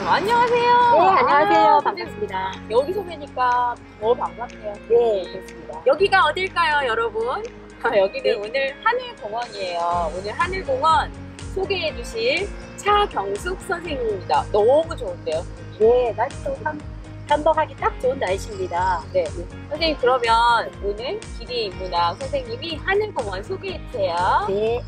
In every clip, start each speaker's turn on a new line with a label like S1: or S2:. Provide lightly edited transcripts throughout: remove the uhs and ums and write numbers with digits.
S1: 안녕하세요.
S2: 네, 안녕하세요.
S1: 아,
S2: 반갑습니다.
S1: 여기서 뵈니까 더 반갑네요.
S2: 네, 그렇습니다.
S1: 여기가 어딜까요, 여러분? 여기는
S2: 네.
S1: 오늘 하늘공원이에요. 오늘 하늘공원 소개해 주실 차경숙 선생님입니다. 너무 좋은데요?
S2: 네, 날씨도 탐방하기 딱 좋은 날씨입니다.
S1: 네. 선생님, 그러면 오늘 기리인문학 선생님이 하늘공원 소개해 주세요.
S2: 네.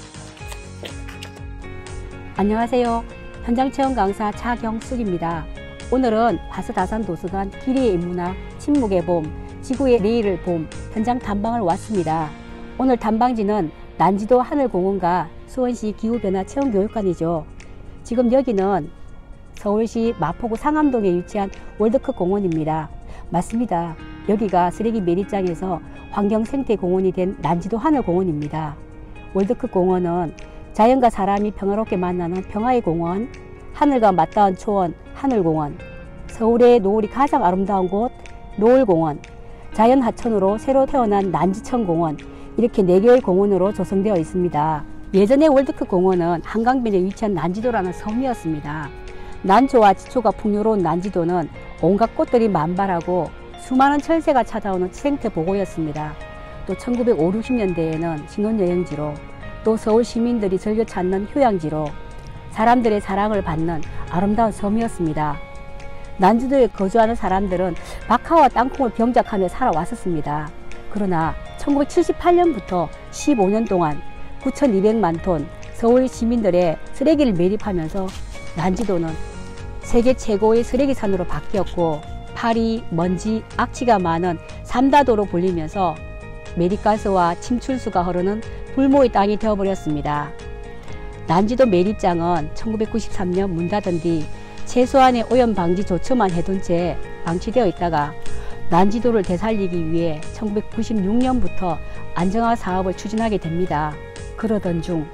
S2: 안녕하세요. 현장체험 강사 차경숙입니다. 오늘은 화서다산도서관 기리의 인문학, 침묵의 봄, 지구의 내일을 봄 현장 탐방을 왔습니다. 오늘 탐방지는 난지도 하늘공원과 수원시 기후변화 체험교육관이죠. 지금 여기는 서울시 마포구 상암동에 위치한 월드컵 공원입니다. 맞습니다. 여기가 쓰레기 매립장에서 환경생태공원이 된 난지도 하늘공원입니다. 월드컵 공원은 자연과 사람이 평화롭게 만나는 평화의 공원, 하늘과 맞닿은 초원, 하늘공원, 서울의 노을이 가장 아름다운 곳, 노을공원, 자연하천으로 새로 태어난 난지천공원, 이렇게 4개의 공원으로 조성되어 있습니다. 예전에 월드컵 공원은 한강변에 위치한 난지도라는 섬이었습니다. 난초와 지초가 풍요로운 난지도는 온갖 꽃들이 만발하고 수많은 철새가 찾아오는 생태 보고였습니다. 또 1950, 60년대에는 신혼여행지로, 또 서울 시민들이 즐겨 찾는 휴양지로 사람들의 사랑을 받는 아름다운 섬이었습니다. 난지도에 거주하는 사람들은 박하와 땅콩을 병작하며 살아왔었습니다. 그러나 1978년부터 15년 동안 9,200만 톤 서울 시민들의 쓰레기를 매립하면서 난지도는 세계 최고의 쓰레기산으로 바뀌었고, 파리, 먼지, 악취가 많은 삼다도로 불리면서 매립가스와 침출수가 흐르는 불모의 땅이 되어버렸습니다. 난지도 매립장은 1993년 문 닫은 뒤 최소한의 오염 방지 조처만 해둔 채 방치되어 있다가 난지도를 되살리기 위해 1996년부터 안정화 사업을 추진하게 됩니다. 그러던 중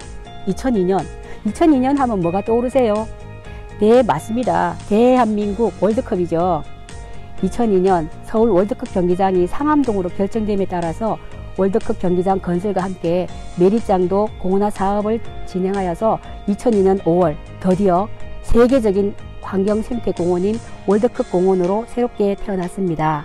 S2: 2002년 하면 뭐가 떠오르세요? 네, 맞습니다. 대한민국 월드컵이죠. 2002년 서울 월드컵 경기장이 상암동으로 결정됨에 따라서 월드컵 경기장 건설과 함께 매립장도 공원화 사업을 진행하여서 2002년 5월 드디어 세계적인 환경생태공원인 월드컵 공원으로 새롭게 태어났습니다.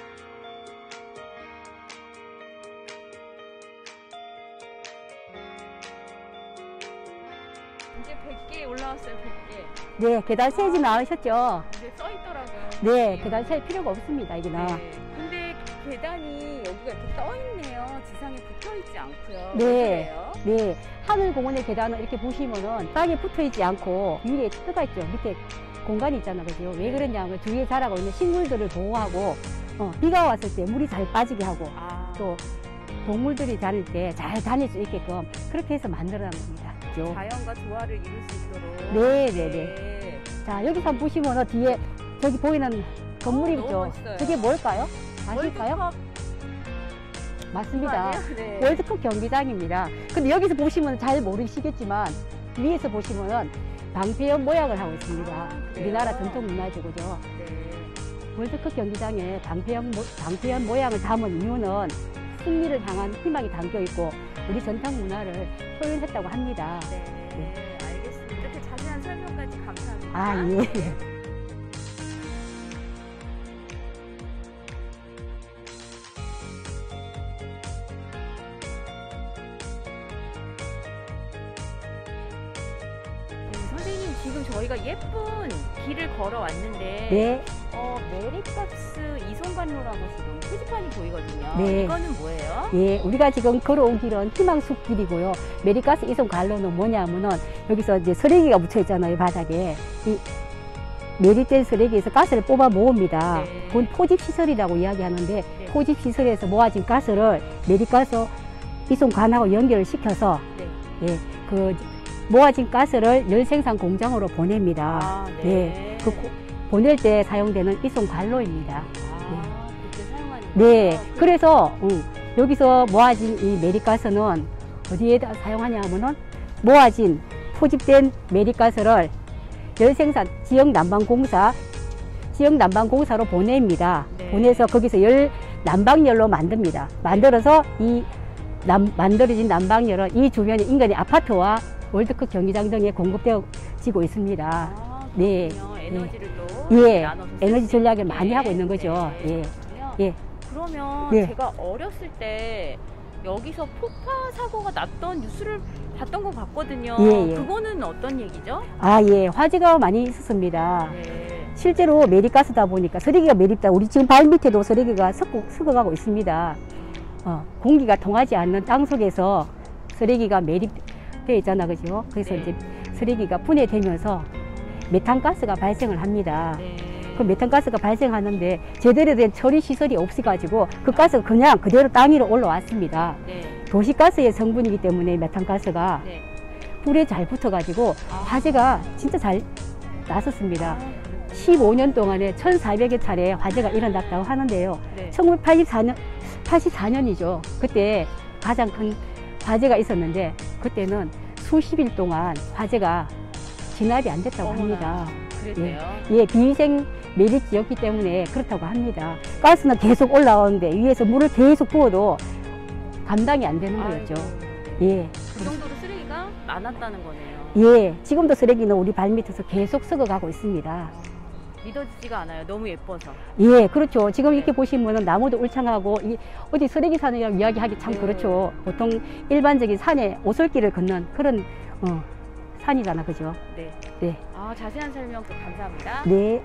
S1: 이제 100개 올라왔어요, 100개.
S2: 네, 계단 세지 않으셨죠?
S1: 이제 써 있더라고요.
S2: 네, 계단 셀 필요가 없습니다. 이게 나.
S1: 네. 근데 계단이 여기가 이렇게 떠 있네요. 지상에 붙어 있지 않고요.
S2: 네.
S1: 왜
S2: 네, 하늘공원의 계단은 이렇게 보시면은 땅에 붙어 있지 않고 위에 터가 있죠. 밑에 공간이 있잖아요. 그죠? 왜 그러냐면 주위에 자라고 있는 식물들을 보호하고, 비가 왔을 때 물이 잘 빠지게 하고, 또 동물들이 다닐 때 잘 다닐 수 있게끔 그렇게 해서 만들어 놨습니다 그죠?
S1: 자연과 조화를 이룰 수 있도록.
S2: 네. 자, 여기서 한번 보시면은 뒤에 저기 보이는 건물이
S1: 너무
S2: 있죠.
S1: 멋있어요.
S2: 그게 뭘까요? 아실까요?
S1: 월드컵
S2: 맞습니다.
S1: 아니에요? 네.
S2: 월드컵 경기장입니다. 근데 여기서 보시면 잘 모르시겠지만 위에서 보시면은 방패연 모양을 하고 있습니다.
S1: 그래요?
S2: 우리나라 전통 문화재고죠.
S1: 네.
S2: 월드컵 경기장에 방패연 모양을 담은 이유는 승리를 향한 희망이 담겨 있고 우리 전통 문화를 표현했다고 합니다.
S1: 네. 알겠습니다. 이렇게 자세한 설명까지 감사합니다.
S2: 아, 예.
S1: 선생님, 지금 저희가 예쁜 길을 걸어왔는데
S2: 네.
S1: 메리가스 이송관로라고 지금 표지판이 보이거든요.
S2: 네.
S1: 이거는 뭐예요?
S2: 예, 우리가 지금 걸어온 길은 희망숲 길이고요. 메리가스 이송 관로는 뭐냐면은 여기서 이제 쓰레기가 묻혀 있잖아요, 바닥에. 이 매립된 쓰레기에서 가스를 뽑아 모읍니다.
S1: 네.
S2: 그건 포집시설이라고 이야기하는데
S1: 네.
S2: 포집시설에서 모아진 가스를 메리가스 이송관하고 연결을 시켜서
S1: 네.
S2: 예, 그 모아진 가스를 열생산 공장으로 보냅니다.
S1: 아, 네.
S2: 그 보낼 때 사용되는 이송관로입니다.
S1: 그렇게 사용하는
S2: 네,
S1: 거예요?
S2: 그래서 여기서 모아진 이 매립가스는 어디에다 사용하냐 하면은 모아진 포집된 매립가스를 열생산 지역난방공사로 보냅니다.
S1: 네.
S2: 보내서 거기서 난방열로 만듭니다. 만들어서 이 만들어진 난방열은 이 주변의 인근의 아파트와 월드컵 경기장 등에 공급되어지고 있습니다. 네.
S1: 그렇군요. 에너지를 또
S2: 예,
S1: 나눠서
S2: 에너지
S1: 쓸
S2: 전략을
S1: 수
S2: 많이
S1: 있게.
S2: 하고 있는 거죠.
S1: 네,
S2: 예,
S1: 그렇군요.
S2: 예.
S1: 그러면
S2: 네.
S1: 제가 어렸을 때 여기서 폭파 사고가 났던 뉴스를 봤던 것 같거든요.
S2: 예, 예.
S1: 그거는 어떤 얘기죠?
S2: 아, 예, 화재가 많이 있었습니다.
S1: 네.
S2: 실제로 매립가스다 보니까 쓰레기가 매립다. 우리 지금 발 밑에도 쓰레기가 섞어가고 있습니다. 공기가 통하지 않는 땅 속에서 쓰레기가 매립되어 있잖아, 그죠? 그래서
S1: 네.
S2: 이제 쓰레기가 분해되면서 메탄가스가 발생을 합니다.
S1: 네.
S2: 그 메탄가스가 발생하는데 제대로 된 처리 시설이 없어가지고 그 가스가 그냥 그대로 땅 위로 올라왔습니다.
S1: 네.
S2: 도시가스의 성분이기 때문에 메탄가스가
S1: 네.
S2: 불에 잘 붙어가지고
S1: 아.
S2: 화재가 진짜 잘 났었습니다.
S1: 아,
S2: 15년 동안에 1,400여 차례 화재가 일어났다고 하는데요.
S1: 네.
S2: 1984년이죠. 그때 가장 큰 화재가 있었는데 그때는 수십일 동안 화재가 진압이 안 됐다고
S1: 어머나.
S2: 합니다.
S1: 그랬대요.
S2: 예, 비위생 매립지였기 때문에 그렇다고 합니다. 가스는 계속 올라오는데 위에서 물을 계속 부어도 감당이 안 되는 거였죠.
S1: 아이고.
S2: 예.
S1: 그 정도로 쓰레기가 많았다는 거네요.
S2: 예, 지금도 쓰레기는 우리 발밑에서 계속 썩어가고 있습니다.
S1: 믿어지지가 않아요. 너무 예뻐서.
S2: 예, 그렇죠. 지금 이렇게
S1: 네.
S2: 보시면은 나무도 울창하고, 어디 쓰레기 산이라고 이야기하기 참
S1: 네.
S2: 그렇죠. 보통 일반적인 산에 오솔길을 걷는 그런, 산이잖아. 그죠?
S1: 네.
S2: 네.
S1: 아, 자세한 설명 또 감사합니다.
S2: 네.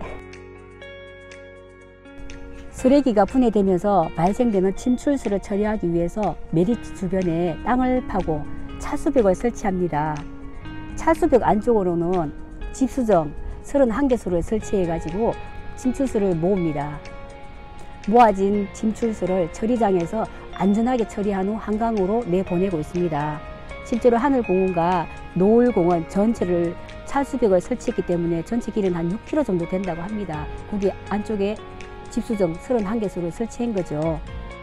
S2: 쓰레기가 분해되면서 발생되는 침출수를 처리하기 위해서 매립지 주변에 땅을 파고 차수벽을 설치합니다. 차수벽 안쪽으로는 집수정 31개소를 설치해가지고 침출수를 모읍니다. 모아진 침출수를 처리장에서 안전하게 처리한 후 한강으로 내보내고 있습니다. 실제로 하늘공원과 노을공원 전체를 차수벽을 설치했기 때문에 전체 길이는 한 6km 정도 된다고 합니다. 거기 안쪽에 집수정 31개소를 설치한 거죠.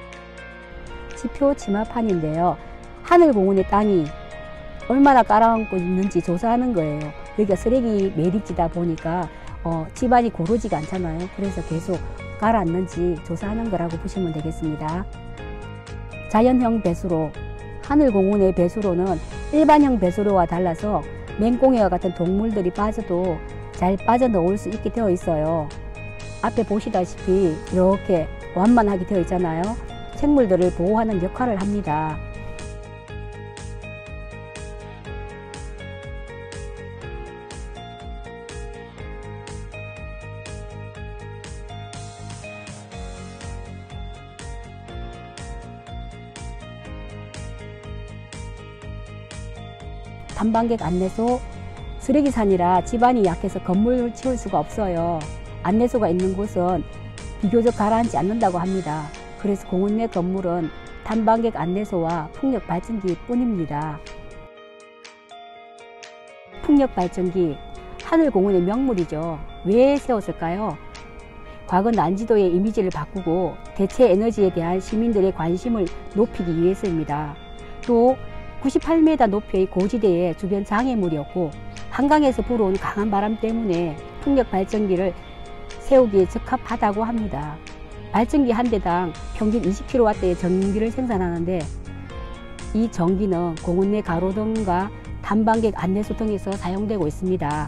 S2: 지표 치마판인데요. 하늘공원의 땅이 얼마나 깔아앉고 있는지 조사하는 거예요. 여기가 쓰레기 매립지다 보니까 집안이 고르지가 않잖아요. 그래서 계속 가라앉는지 조사하는 거라고 보시면 되겠습니다. 자연형 배수로, 하늘공원의 배수로는 일반형 배수로와 달라서 맹꽁이와 같은 동물들이 빠져도 잘 빠져나올 수 있게 되어 있어요. 앞에 보시다시피 이렇게 완만하게 되어 있잖아요. 생물들을 보호하는 역할을 합니다. 탐방객 안내소, 쓰레기산이라 집안이 약해서 건물을 치울 수가 없어요. 안내소가 있는 곳은 비교적 가라앉지 않는다고 합니다. 그래서 공원 내 건물은 탐방객 안내소와 풍력 발전기 뿐입니다. 풍력 발전기, 하늘공원의 명물이죠. 왜 세웠을까요? 과거 난지도의 이미지를 바꾸고 대체 에너지에 대한 시민들의 관심을 높이기 위해서입니다. 또 98m 높이의 고지대에 주변 장애물이었고 한강에서 불어온 강한 바람 때문에 풍력 발전기를 세우기에 적합하다고 합니다. 발전기 한 대당 평균 20kW의 전기를 생산하는데 이 전기는 공원 내 가로등과 탐방객 안내소 등에서 사용되고 있습니다.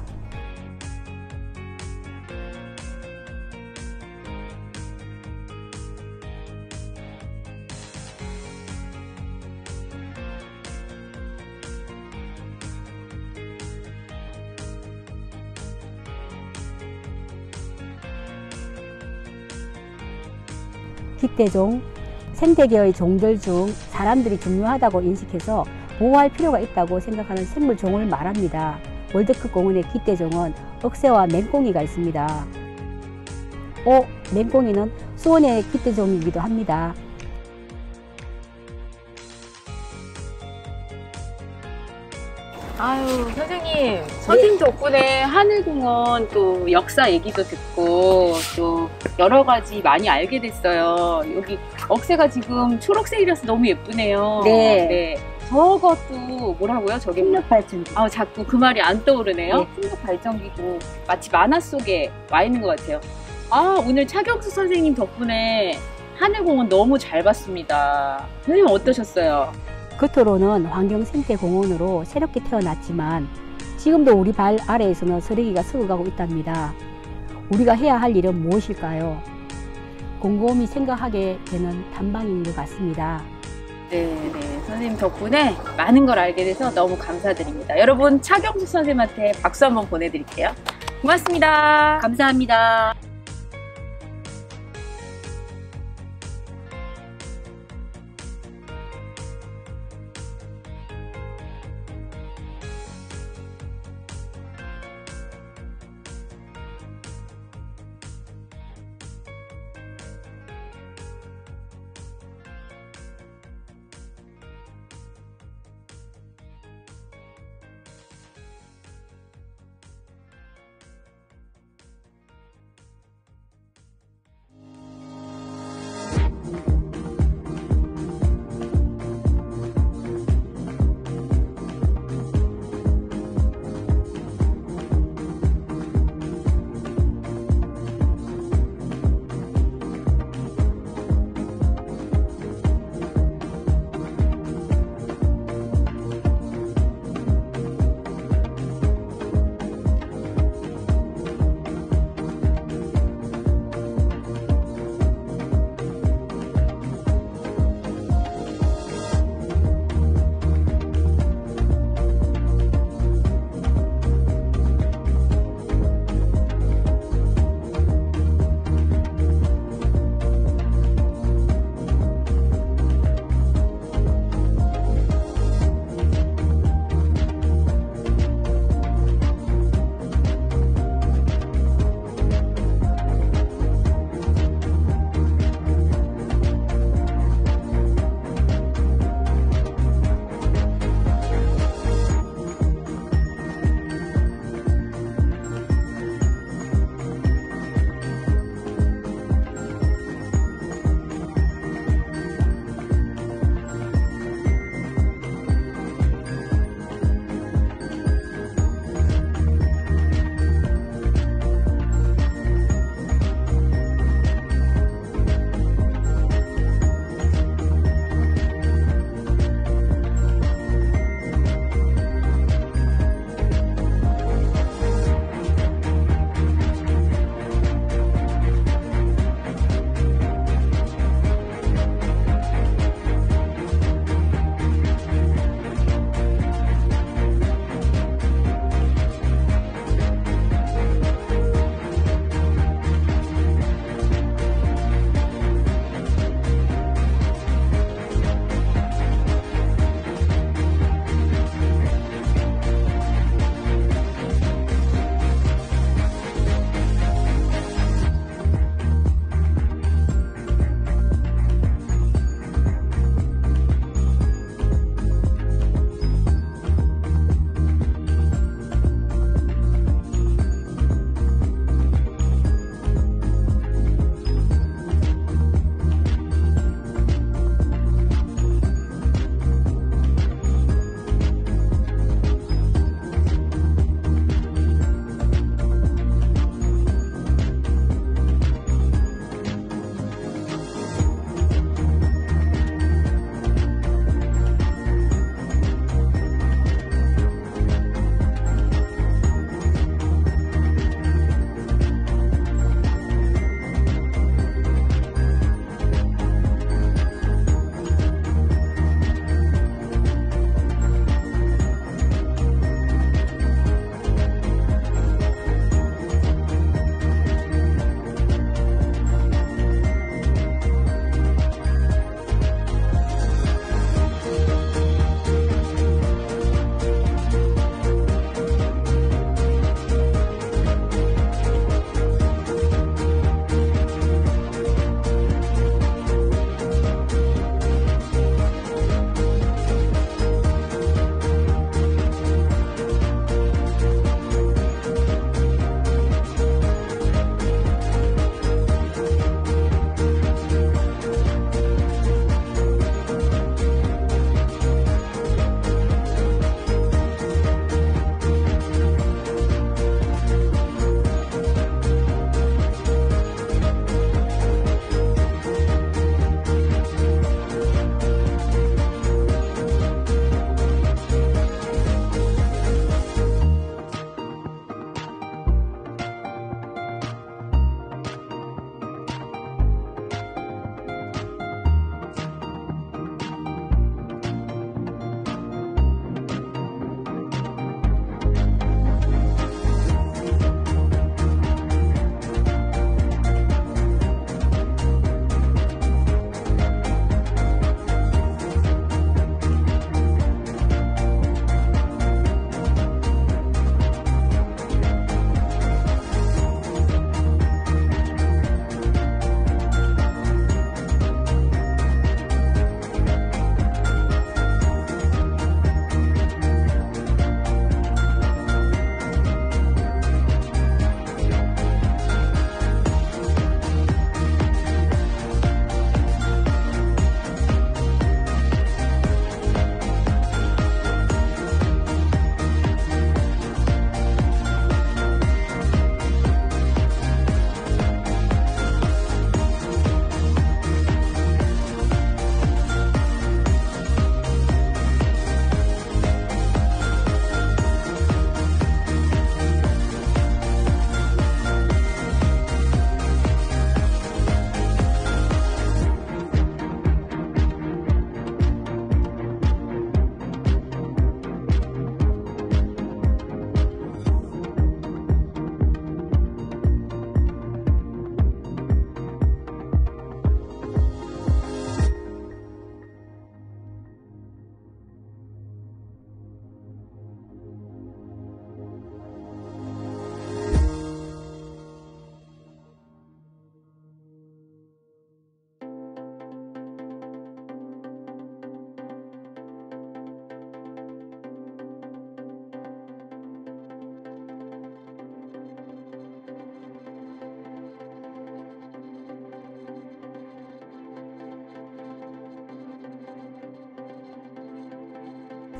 S2: 깃대종, 생태계의 종들 중 사람들이 중요하다고 인식해서 보호할 필요가 있다고 생각하는 생물종을 말합니다. 월드컵 공원의 깃대종은 억새와 맹꽁이가 있습니다. 맹꽁이는 수원의 깃대종이기도 합니다.
S1: 아유, 선생님 덕분에 하늘공원 또 역사 얘기도 듣고 또 여러 가지 많이 알게 됐어요. 여기 억새가 지금 초록색이라서 너무 예쁘네요.
S2: 네.
S1: 저것도 뭐라고요? 저게
S2: 풍력 발전기.
S1: 자꾸 그 말이 안 떠오르네요.
S2: 네.
S1: 풍력 발전기도 마치 만화 속에 와 있는 것 같아요. 오늘 차경수 선생님 덕분에 하늘공원 너무 잘 봤습니다. 선생님 어떠셨어요?
S2: 겉으로는 환경생태공원으로 새롭게 태어났지만 지금도 우리 발 아래에서는 쓰레기가 썩어가고 있답니다. 우리가 해야 할 일은 무엇일까요? 곰곰이 생각하게 되는 탐방인 것 같습니다.
S1: 네, 선생님 덕분에 많은 걸 알게 돼서 너무 감사드립니다. 여러분, 차경숙 선생님한테 박수 한번 보내드릴게요. 고맙습니다.
S2: 감사합니다.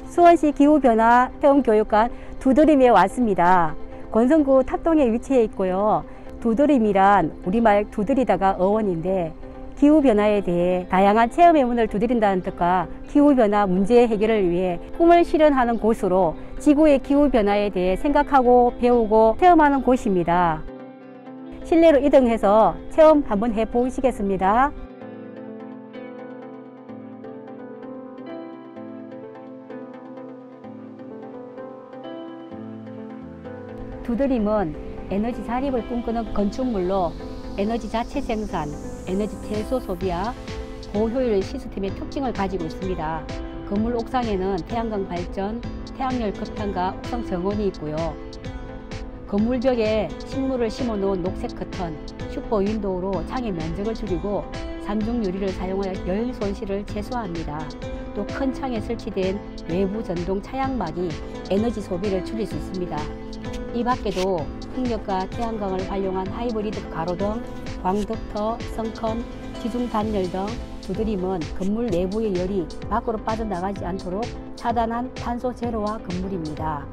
S2: 수원시 기후변화 체험교육관 두드림에 왔습니다. 권성구 탑동에 위치해 있고요. 두드림이란 우리말 두드리다가 어원인데 기후변화에 대해 다양한 체험의 문을 두드린다는 뜻과 기후변화 문제 해결을 위해 꿈을 실현하는 곳으로 지구의 기후변화에 대해 생각하고 배우고 체험하는 곳입니다. 실내로 이동해서 체험 한번 해보시겠습니다. 두드림은 에너지 자립을 꿈꾸는 건축물로 에너지 자체 생산, 에너지 최소 소비와 고효율 시스템의 특징을 가지고 있습니다. 건물 옥상에는 태양광 발전, 태양열 급탄과 옥상 정원이 있고요. 건물 벽에 식물을 심어 놓은 녹색 커튼, 슈퍼 윈도우로 창의 면적을 줄이고 삼중 유리를 사용하여 열 손실을 최소화합니다. 또 큰 창에 설치된 외부 전동 차양막이 에너지 소비를 줄일 수 있습니다. 이 밖에도 풍력과 태양광을 활용한 하이브리드 가로등, 광덕터, 성컨, 지중 단열 등 두드림은 건물 내부의 열이 밖으로 빠져나가지 않도록 차단한 탄소 제로화 건물입니다.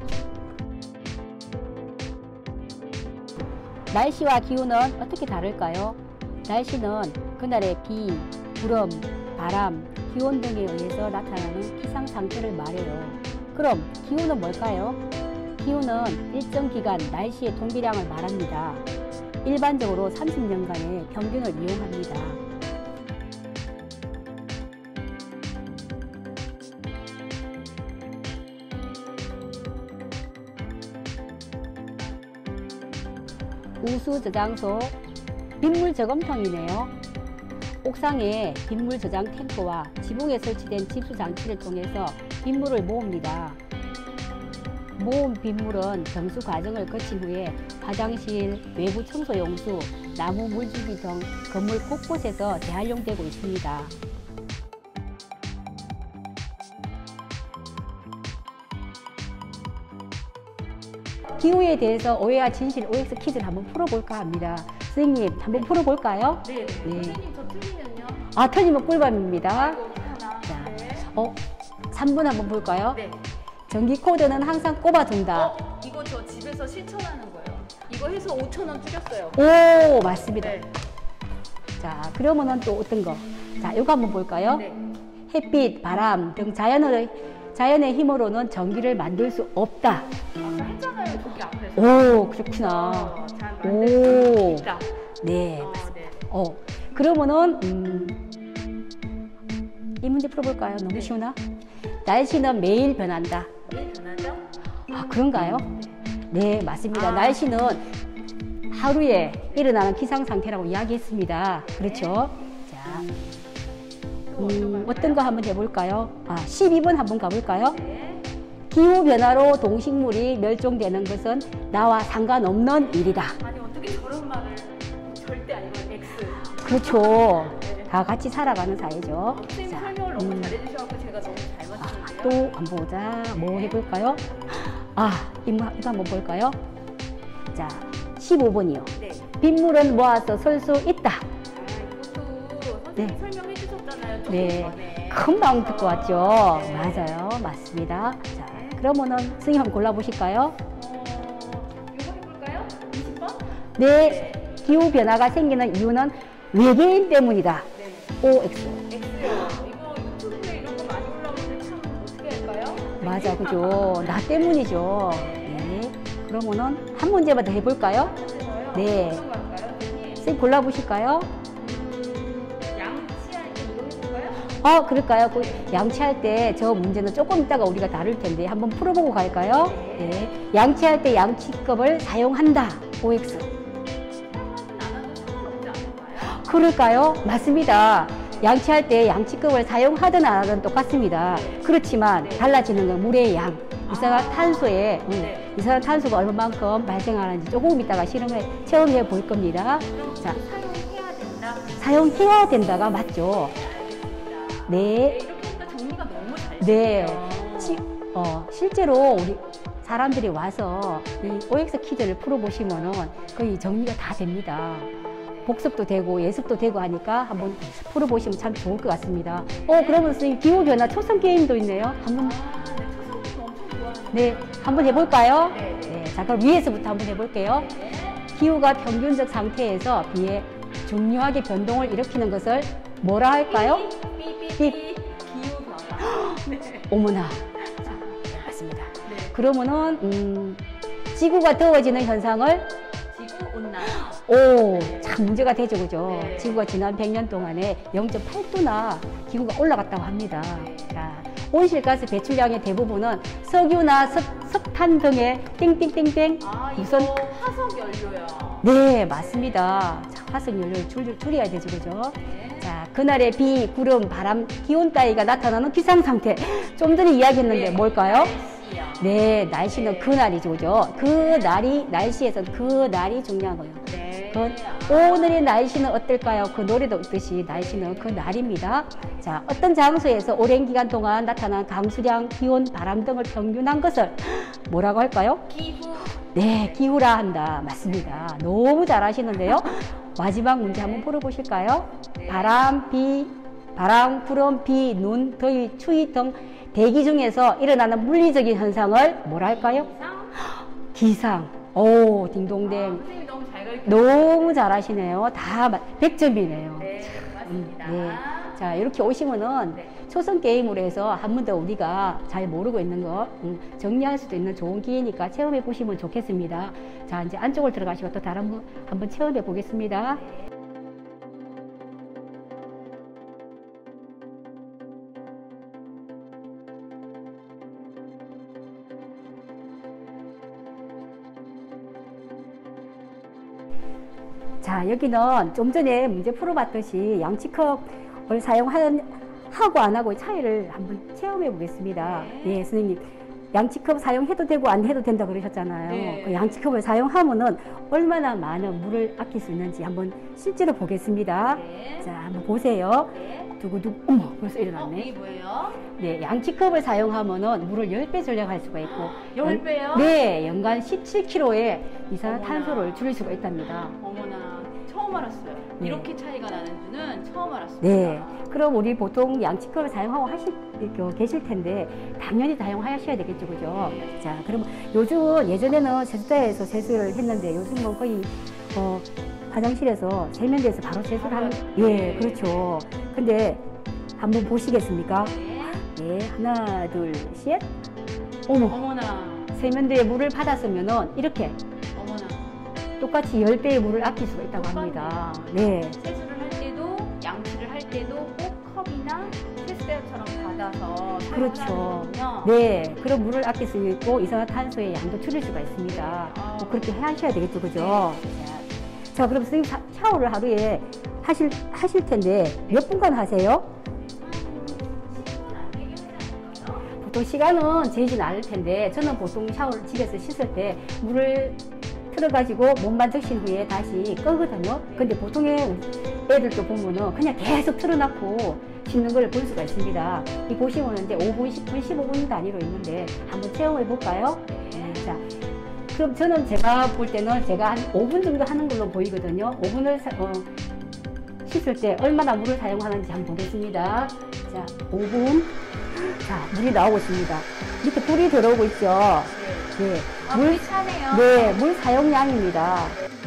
S2: 날씨와 기후는 어떻게 다를까요? 날씨는 그날의 비, 구름, 바람, 기온 등에 의해서 나타나는 기상 상태를 말해요. 그럼 기후는 뭘까요? 기후는 일정 기간 날씨의 통기량을 말합니다. 일반적으로 30년간의 평균을 이용합니다. 우수 저장소, 빗물 저금통이네요. 옥상에 빗물 저장 탱크와 지붕에 설치된 집수 장치를 통해서 빗물을 모읍니다. 모은 빗물은 정수 과정을 거친 후에 화장실, 외부 청소 용수, 나무 물주기 등 건물 곳곳에서 재활용되고 있습니다. 기후에 대해서 오해와 진실 OX 퀴즈를 한번 풀어볼까 합니다. 선생님, 한번 풀어볼까요?
S1: 네. 선생님, 저 틀리면요?
S2: 아, 틀리면 꿀밤입니다.
S1: 자, 네.
S2: 3분 한번 볼까요?
S1: 네.
S2: 전기 코드는 항상 꼽아둔다.
S1: 이거 저 집에서 실천하는 거예요. 이거 해서 5,000원 줄였어요.
S2: 오, 맞습니다.
S1: 네.
S2: 자, 그러면은 또 어떤 거? 자, 이거 한번 볼까요?
S1: 네.
S2: 햇빛, 바람 등 자연의 힘으로는 전기를 만들 수 없다.
S1: 아까 했잖아요, 거기 앞에서.
S2: 오, 그렇구나.
S1: 잘 만들 수 있다.
S2: 네.
S1: 네.
S2: 그러면은 이 문제 풀어볼까요? 너무 쉬우나? 날씨는 매일 변한다.
S1: 매일 변하죠?
S2: 아, 그런가요? 네, 맞습니다. 날씨는 하루에 일어나는 기상 상태라고 이야기했습니다. 그렇죠? 자, 어떤 거 한번 해볼까요? 12번 한번 가볼까요?
S1: 네.
S2: 기후 변화로 동식물이 멸종되는 것은 나와 상관없는 일이다.
S1: 아니, 어떻게 저런 말을 절대 아니고 X.
S2: 그렇죠.
S1: 네.
S2: 다 같이 살아가는 사회죠.
S1: 선생님 설명을 너무 잘해주셔서 제가 너무 잘 맞췄는데요.
S2: 또 한번 보자. 뭐 해볼까요? 이거 한번 볼까요? 자, 15번이요.
S1: 네.
S2: 빗물은 모아서 설 수 있다.
S1: 이것도 선생님 설명해 주셨잖아요.
S2: 네. 금방 듣고 왔죠?
S1: 네.
S2: 맞아요. 맞습니다. 자, 그러면은 선생님 한번 골라보실까요?
S1: 이거 해볼까요? 20번?
S2: 네. 기후 변화가 생기는 이유는 외계인 때문이다.
S1: 네.
S2: OX.
S1: X요. 이거 유튜브에 이런 거 많이 올라오는데 참 어떻게 할까요?
S2: 맞아, 그죠. 나 때문이죠. 네. 그러면은 한 문제만 더 해볼까요? 네.
S1: 어떤 거 할까요, 선생님?
S2: 선생님 골라보실까요?
S1: 양치할 때 이거 해볼까요?
S2: 그럴까요? 양치할 때 저 문제는 조금 이따가 우리가 다룰 텐데 한번 풀어보고 갈까요? 네. 양치할 때 양치컵을 사용한다. OX.
S1: 사용하진 않아도 상관없지 않을까요?
S2: 그럴까요? 맞습니다. 양치할 때 양치컵을 사용하든 안 하든 똑같습니다. 그렇지만 달라지는 건 물의 양. 이산화탄소가 얼마만큼 발생하는지 조금 이따가 체험해 볼 겁니다. 자,
S1: 사용해야 된다.
S2: 사용해야 된다가 맞죠?
S1: 알겠습니다.
S2: 네.
S1: 이렇게 하니까 정리가 너무 잘
S2: 네.
S1: 되네요.
S2: 실제로 우리 사람들이 와서 이 OX 퀴즈를 풀어보시면은 거의 정리가 다 됩니다. 복습도 되고 예습도 되고 하니까 한번 풀어보시면 참 좋을 것 같습니다. 그러면 선생님 기후변화 초성 게임도 있네요. 한번.
S1: 네, 초성
S2: 네, 한번 해볼까요? 네. 자, 그럼 위에서부터 한번 해볼게요. 기후가 평균적 상태에서 비해 중요하게 변동을 일으키는 것을 뭐라 할까요?
S1: 삐삐삐 기후 변화. 네.
S2: 어머나. 자, 네, 맞습니다. 네. 그러면은 지구가 더워지는 현상을
S1: 지구 온난화.
S2: 오, 참 문제가 되죠, 그죠?
S1: 네.
S2: 지구가 지난 100년 동안에 0.8도나 기후가 올라갔다고 합니다. 자, 온실가스 배출량의 대부분은 석유나 석탄 등의 땡땡땡땡
S1: 이거 화석 연료요.
S2: 네, 맞습니다. 자, 화석 연료를 줄여야 되죠, 그죠?
S1: 네.
S2: 자, 그날의 비, 구름, 바람, 기온 따위가 나타나는 기상 상태. 좀 전에 이야기했는데 뭘까요?
S1: 날씨요.
S2: 네, 날씨는 그날이죠, 그죠? 그 날이, 날씨에서는 그 날이 중요한 거예요.
S1: 네.
S2: 오늘의 날씨는 어떨까요? 그 노래도 있듯이 날씨는 그 날입니다. 자, 어떤 장소에서 오랜 기간 동안 나타난 강수량, 기온, 바람 등을 평균한 것을 뭐라고 할까요?
S1: 기후.
S2: 네, 기후라 한다. 맞습니다. 너무 잘하시는데요. 마지막 문제 한번 풀어보실까요?
S1: 네.
S2: 바람, 구름, 비, 눈, 더위, 추위 등 대기 중에서 일어나는 물리적인 현상을 뭐라 할까요? 기상. 오, 딩동댕.
S1: 선생님 너무 잘 가르쳐.
S2: 너무 잘하시네요. 다 100점이네요.
S1: 네, 맞습니다.
S2: 네. 자, 이렇게 오시면은
S1: 네.
S2: 초성 게임으로 해서 한 번 더 우리가 잘 모르고 있는 거 정리할 수도 있는 좋은 기회니까 체험해 보시면 좋겠습니다. 자, 이제 안쪽을 들어가시고 또 다른 분 한번 체험해 보겠습니다. 자, 여기는 좀 전에 문제 풀어봤듯이 양치컵을 하고 안 하고의 차이를 한번 체험해 보겠습니다.
S1: 네.
S2: 네, 선생님. 양치컵 사용해도 되고 안 해도 된다 그러셨잖아요.
S1: 네.
S2: 그 양치컵을 사용하면은 얼마나 많은 물을 아낄 수 있는지 한번 실제로 보겠습니다.
S1: 네.
S2: 자, 한번 보세요.
S1: 네.
S2: 두구두구, 어머, 벌써 일어났네.
S1: 이게 뭐예요?
S2: 네, 양치컵을 사용하면은 물을 10배 절약할 수가 있고
S1: 10배요?
S2: 네, 연간 17kg의 이산화탄소를 줄일 수가 있답니다.
S1: 어머나, 처음 알았어요.
S2: 네.
S1: 이렇게 차이가 나는 줄은 처음 알았습니다.
S2: 네. 그럼 우리 보통 양치컵을 사용하고 계실 텐데 당연히 사용하셔야 되겠죠, 그죠?
S1: 네.
S2: 자, 그럼 요즘 예전에는 세숫대에서 세수를 했는데 요즘은 거의 화장실에서 세면대에서 바로 세수를 하는. 예, 그렇죠. 근데 한번 보시겠습니까?
S1: 네.
S2: 네, 하나, 둘, 셋. 어머,
S1: 어머나,
S2: 세면대에 물을 받았으면은 이렇게
S1: 어머나.
S2: 똑같이 10배의 물을 아낄 수가 있다고 합니다. 네.
S1: 세수를 할 때도 양치를 할 때도 꼭 컵이나 세수대처럼 받아서
S2: 그렇죠.
S1: 사용하는군요.
S2: 네, 그런 물을 아낄 수 있고 이산화탄소의 양도 줄일 수가 있습니다. 뭐 그렇게 하셔야 되겠죠, 그죠? 자, 그럼 선생님 샤워를 하루에 하실 텐데 몇 분간 하세요? 보통 시간은 재진 않을 텐데 저는 보통 샤워를 집에서 씻을 때 물을 틀어가지고 몸만 적신 후에 다시 끄거든요. 근데 보통의 애들도 보면은 그냥 계속 틀어놓고 씻는 걸 볼 수가 있습니다. 이 보시면 이제 5분, 10분, 15분 단위로 있는데 한번 체험해 볼까요? 네, 자, 그럼 저는 제가 볼 때는 제가 한 5분 정도 하는 걸로 보이거든요. 5분을 씻을 때 얼마나 물을 사용하는지 한번 보겠습니다. 자, 5분. 자, 물이 나오고 있습니다. 밑에 불이 들어오고 있죠. 네.
S1: 물이 차네요.
S2: 네, 물 사용량입니다.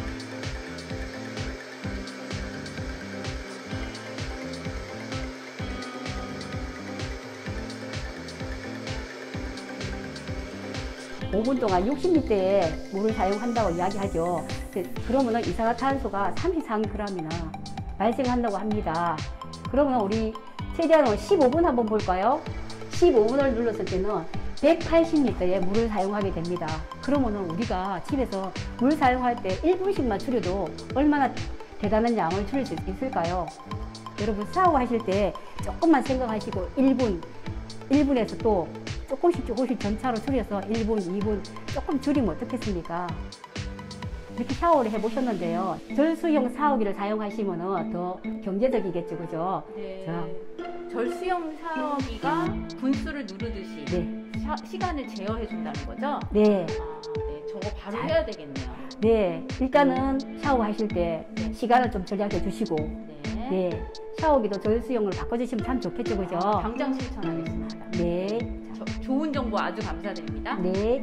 S2: 오 5분 동안 60리터의 물을 사용한다고 이야기하죠. 그러면은 이산화탄소가 33g이나 발생한다고 합니다. 그러면 우리 최대한 15분 한번 볼까요? 15분을 눌렀을 때는 180리터의 물을 사용하게 됩니다. 그러면은 우리가 집에서 물 사용할 때 1분씩만 줄여도 얼마나 대단한 양을 줄일 수 있을까요? 여러분 샤워하실 때 조금만 생각하시고 1분에서 또 조금씩 점차로 줄여서 1분, 2분 조금 줄이면 어떻겠습니까? 이렇게 샤워를 해보셨는데요. 절수형 샤워기를 사용하시면 더 경제적이겠죠, 그죠?
S1: 네.
S2: 자.
S1: 절수형 샤워기가 분수를 누르듯이
S2: 네.
S1: 시간을 제어해 준다는 거죠?
S2: 네.
S1: 네. 저거 바로 해야 되겠네요.
S2: 네. 일단은 샤워하실 때
S1: 네.
S2: 시간을 좀 절약해 주시고,
S1: 네.
S2: 네. 샤워기도 절수형으로 바꿔주시면 참 좋겠죠, 그죠?
S1: 당장 실천하겠습니다.
S2: 네.
S1: 좋은 정보 정보 아주 감사드립니다.
S2: 네.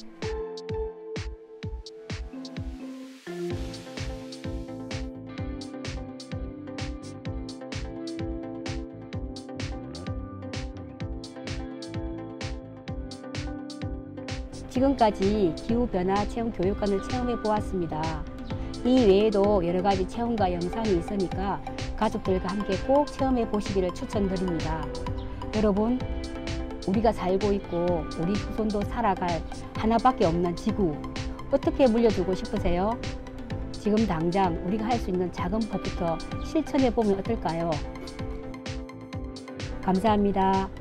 S2: 지금까지 기후변화 체험 교육관을 체험해 보았습니다. 이 외에도 여러 가지 체험과 영상이 있으니까 가족들과 함께 꼭 체험해 보시기를 추천드립니다. 여러분, 우리가 살고 있고 우리 후손도 살아갈 하나밖에 없는 지구, 어떻게 물려주고 싶으세요? 지금 당장 우리가 할 수 있는 작은 법부터 실천해 보면 어떨까요? 감사합니다.